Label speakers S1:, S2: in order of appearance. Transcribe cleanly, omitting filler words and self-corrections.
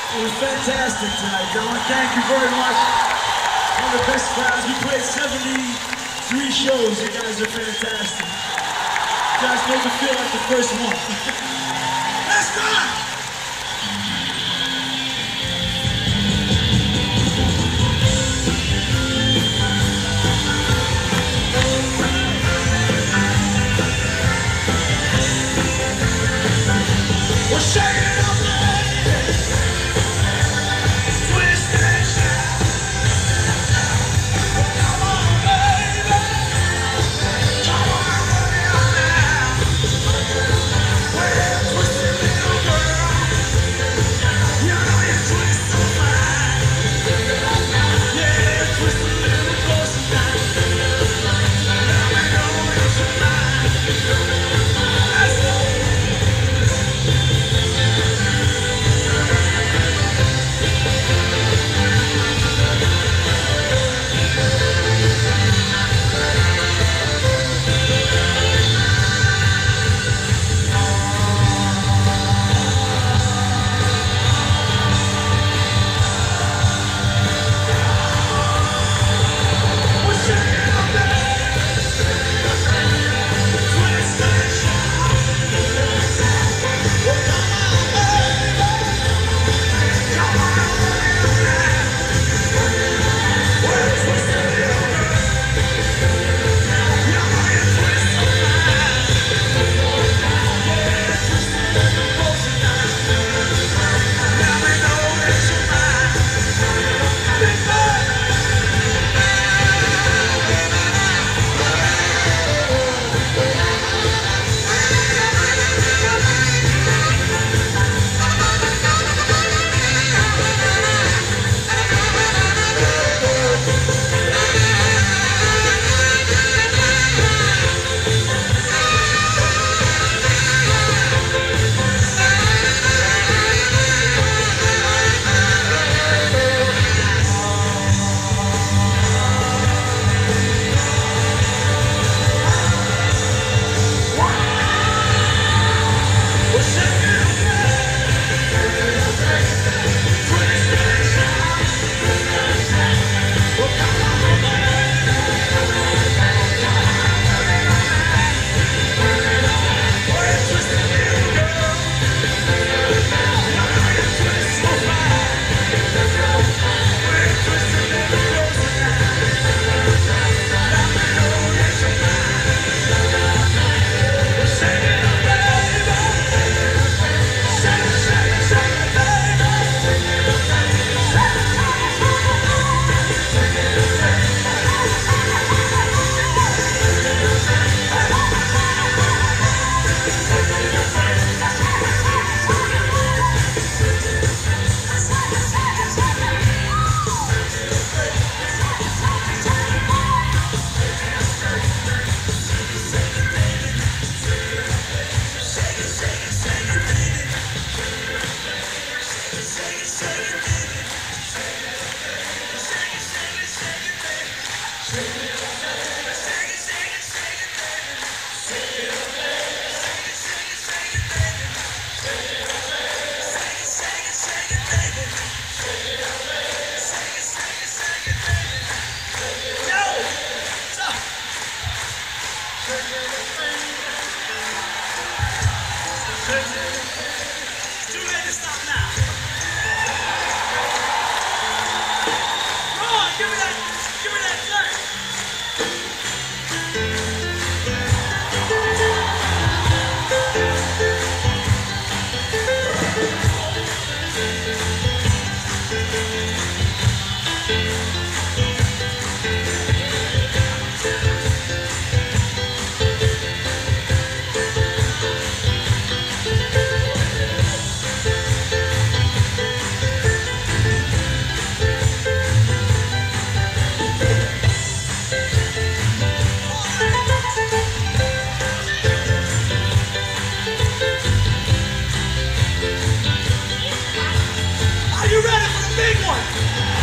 S1: It was fantastic tonight, gentlemen. Thank you very much. One of the best crowds. We played 73 shows. You guys are fantastic. You guys make it feel like the first one. Let's go! Well, shake it up, baby. Twist and shout. Come on, baby. Come on, run it on now. Well, twist it, little girl. You know you twist so fine. Yeah, twist a little closer now. Let me know that you're mine. Let's go.
S2: You ready for the big one?